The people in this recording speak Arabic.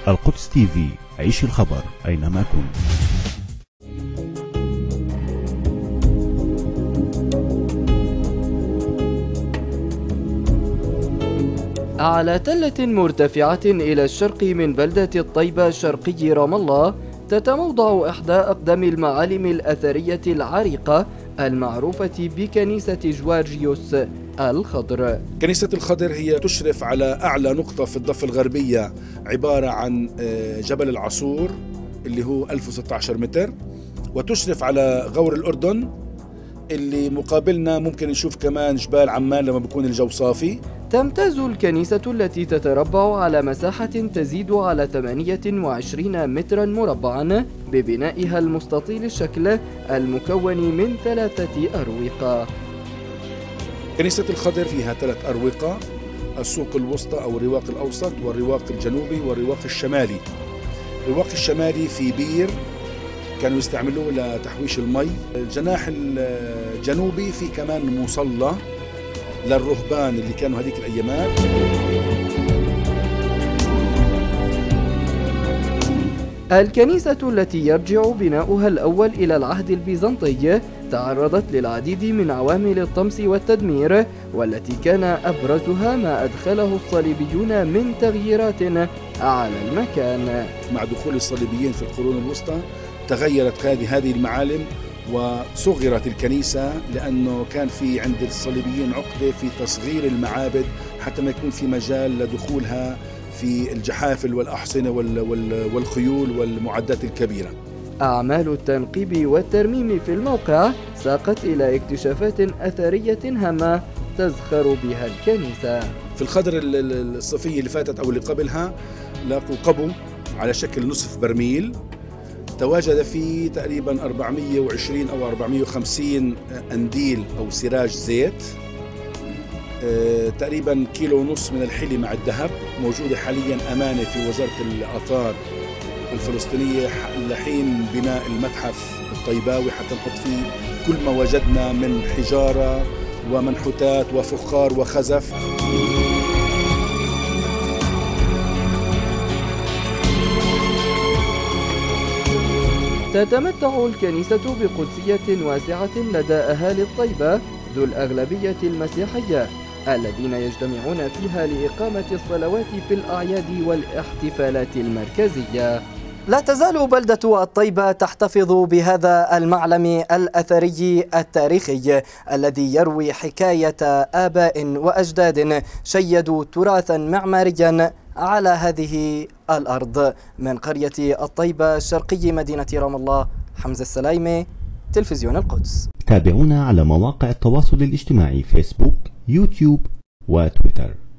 القدس تي في، عيش الخبر أينما كنت. على تلة مرتفعة إلى الشرق من بلدة الطيبة الشرقي رام الله تتموضع إحدى أقدم المعالم الأثرية العريقة المعروفة بكنيسة جوارجيوس الخضر. كنيسة الخضر هي تشرف على أعلى نقطة في الضفة الغربية، عبارة عن جبل العصور اللي هو 1016 متر، وتشرف على غور الأردن اللي مقابلنا ممكن نشوف كمان جبال عمان لما بيكون الجو صافي. تمتاز الكنيسة التي تتربع على مساحة تزيد على 28 مترا مربعا ببنائها المستطيل الشكل المكون من 3 أروقة. كنيسة الخضر فيها 3 أروقة: السوق الوسطى أو الرواق الأوسط، والرواق الجنوبي، والرواق الشمالي. الرواق الشمالي في بير كانوا يستعملوه لتحويش المي. الجناح الجنوبي في كمان مصلى للرهبان اللي كانوا هذيك الأيامات. الكنيسة التي يرجع بناؤها الأول إلى العهد البيزنطي تعرضت للعديد من عوامل الطمس والتدمير، والتي كان أبرزها ما أدخله الصليبيون من تغييرات على المكان. مع دخول الصليبيين في القرون الوسطى تغيرت هذه المعالم وصغرت الكنيسة، لأنه كان في عند الصليبيين عقدة في تصغير المعابد حتى ما يكون في مجال لدخولها في الجحافل والأحصنة والخيول والمعدات الكبيرة. أعمال التنقيب والترميم في الموقع ساقت إلى اكتشافات أثرية هامة تزخر بها الكنيسة. في الخضر الصيفية اللي فاتت أو اللي قبلها لاقوا قبو على شكل نصف برميل، تواجد فيه تقريبا 420 أو 450 أنديل أو سراج زيت، تقريبا 1.5 كيلو من الحلي مع الذهب، موجودة حاليا أمانة في وزارة الآثار الفلسطينية لحين بناء المتحف الطيباوي، حتى نحط فيه كل ما وجدنا من حجارة ومنحوتات وفخار وخزف. تتمتع الكنيسة بقدسية واسعة لدى أهالي الطيبة ذو الأغلبية المسيحية الذين يجتمعون فيها لإقامة الصلوات في الأعياد والاحتفالات المركزية. لا تزال بلدة الطيبة تحتفظ بهذا المعلم الأثري التاريخي الذي يروي حكاية آباء وأجداد شيدوا تراثا معماريا على هذه الأرض. من قرية الطيبة الشرقي مدينة رام الله، حمزة السلايمي، تلفزيون القدس. تابعونا على مواقع التواصل الاجتماعي: فيسبوك، يوتيوب وتويتر.